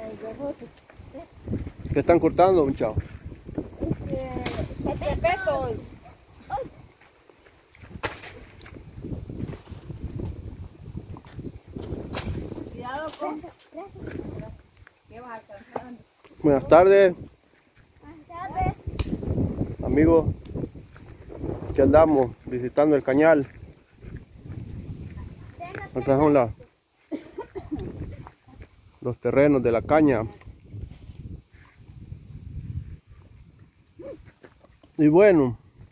¿Qué están cortando, muchachos? Pepetos. Cuidado con... ¿Qué vas alcanzando? Buenas tardes, Buenas tardes. amigos. Aquí andamos visitando el cañal. Acá son los terrenos de la caña. Y bueno,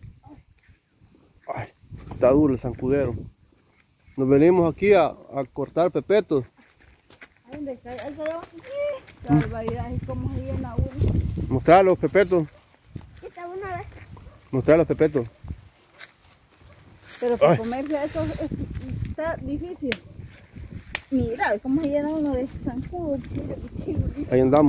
ay, está duro el zancudero. Nos venimos aquí a cortar pepetos. ¿Dónde está? Ahí está abajo. Qué barbaridad, es como se llena uno. Mostrar los pepetos. Está una vez. Mostrar los pepetos. Pero para Ay. comerse eso está difícil. Mira, cómo se llena uno de zancudos. Ahí andamos.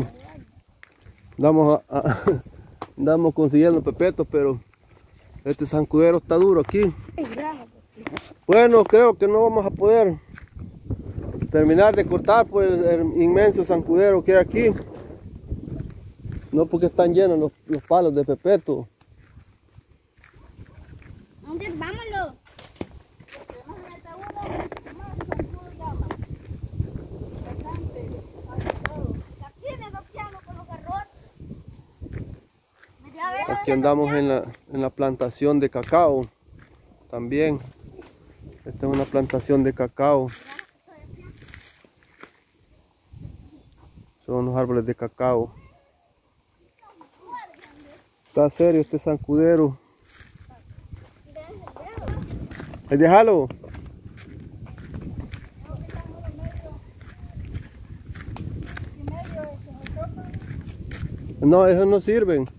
Andamos consiguiendo pepetos, pero este zancudero está duro aquí. Bueno, creo que no vamos a poder terminar de cortar por el inmenso zancudero que hay aquí. No porque están llenos los palos de pepeto. Antes, vámonos. Aquí me copiamos con los garrotes. Aquí andamos en la plantación de cacao también. Esta es una plantación de cacao. Son unos árboles de cacao. Está serio este zancudero. Déjalo. No, esos no sirven.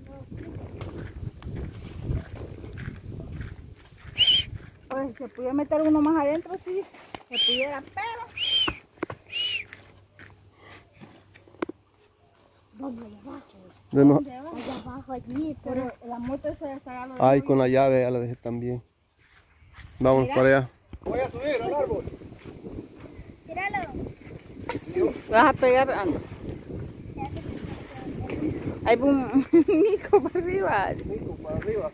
Pues se pudiera meter uno más adentro, sí, se pudiera, pero... ¿Dónde? Allá abajo. De no- Allá abajo, allí. Pero la moto se está lo de Ay, con la llave ya la dejé también. Vamos Mira. para allá. Voy a subir al árbol. Tíralo. Vas a pegar... Hay un mico para arriba. Cinco para arriba.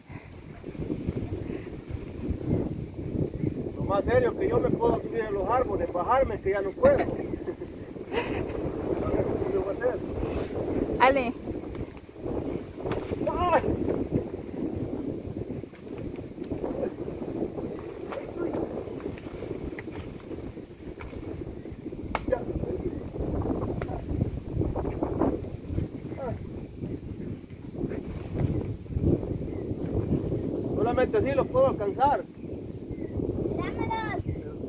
Lo más serio es que yo me puedo subir en los árboles, bajarme que ya no puedo. Ale, ¡Ay! Ya. Solamente así los puedo alcanzar. Dámelos.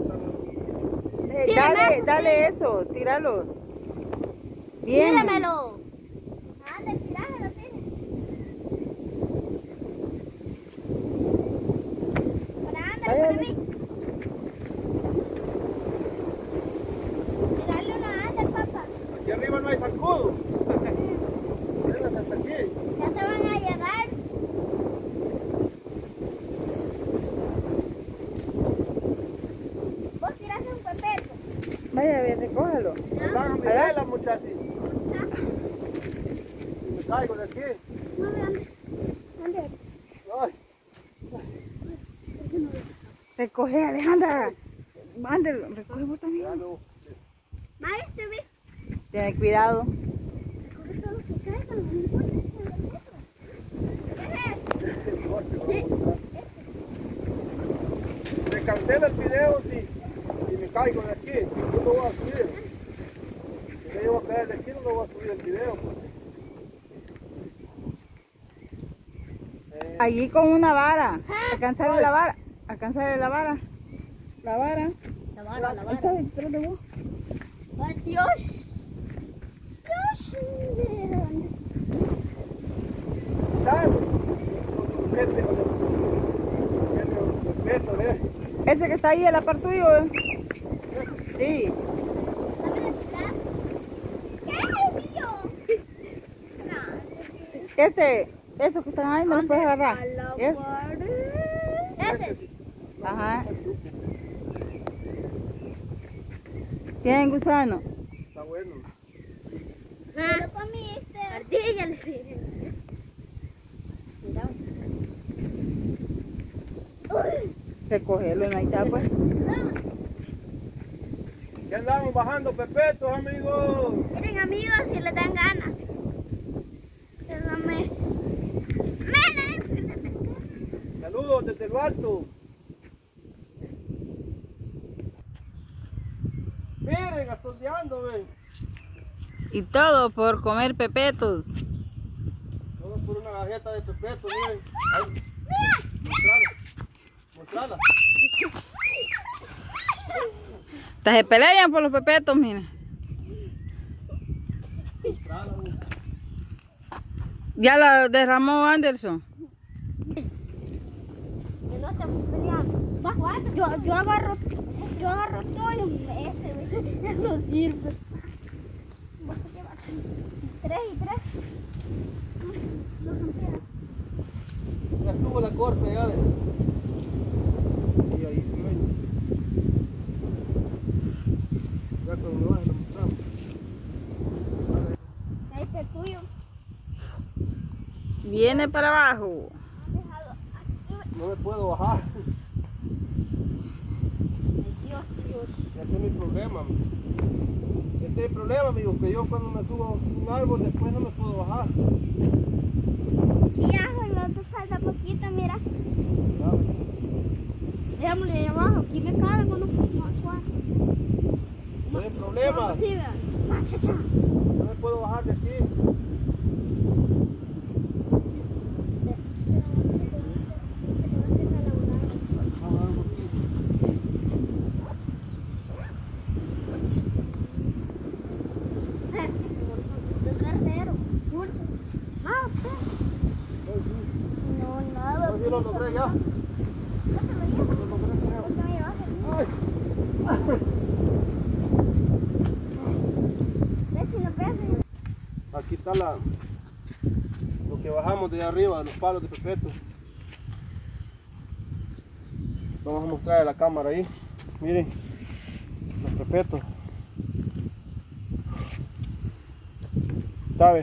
dale eso, tíralo. Bien. Tíramelo. Ande, tíramelo, tire. Para mí. Tírale uno, ande, papá. Aquí arriba no hay zancudo. Vénganse hasta aquí. Ya se van a llegar. Vos tiraste un pepeto. Vaya, bien, recógelo. Están a mi vela, muchachos. Y me caigo de aquí. No, ande. Ande. Ay. Recoge, Alejandra. Mándelo, recoge vos también. Ya no. Vaya, te vi. Ten cuidado. Recoge todo lo que caiga, no importa. Me cancela el video si me caigo de aquí. Yo no voy a subir. Si me llevo a caer de aquí no voy a subir el video. Allí con una vara. Alcanzarle la vara. Alcanzarle la vara. La vara. La vara, la Ahí está, detrás de vos. ¡Ay, Dios! Dios, Ese que está ahí es la par tuyo, ¿eh? Sí. ¿Qué es el mío? Esos que están ahí no los puedes agarrar. ¿Es? Ese. Ajá. Tienen gusano. Está bueno. ¿Te lo comiste? Ardilla le dije. Mira. Recógelo, no hay tapa. Ya andamos bajando pepetos, amigos. Miren, amigos, si les dan ganas. Déjame. Saludos desde lo alto. Miren, astondeando, ven. Y todo por comer pepetos. Todo por una galleta de pepetos, miren. Ahí. Mostrala. Mostrala. Hasta se pelean por los pepetos, mira. Mostrala, ven. Ya la derramó Anderson. No estamos peleando. Yo agarro todo y ese no sirve. Vos te llevas 3 y 3. Ya estuvo la corte, ya. Y ahí, ven. Ya cuando me baje lo mostramos. Ahí está el tuyo. Viene para abajo. Déjalo aquí. No me puedo bajar. Dios, Dios. Ese es mi problema. Este es el problema, amigo, que yo cuando me subo a un árbol después no me puedo bajar. Y ya, te falta poquito, mira. Déjamelo ahí abajo, aquí me cabe con un suave. No hay problema. Sí, vean. Chacha. No me puedo bajar de aquí. No, nada. No, yo lo logré ya. Lo logré, creo. Ay. Aquí está lo que bajamos de allá arriba, los palos de pepeto. Vamos a mostrar a la cámara ahí. Miren, los pepetos. ¿Sabe?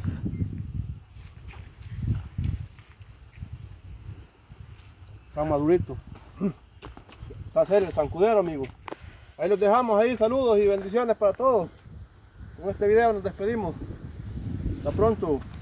Está madurito. Está serio el zancudero, amigo. Ahí los dejamos ahí, saludos y bendiciones para todos. Con este video nos despedimos. Hasta pronto.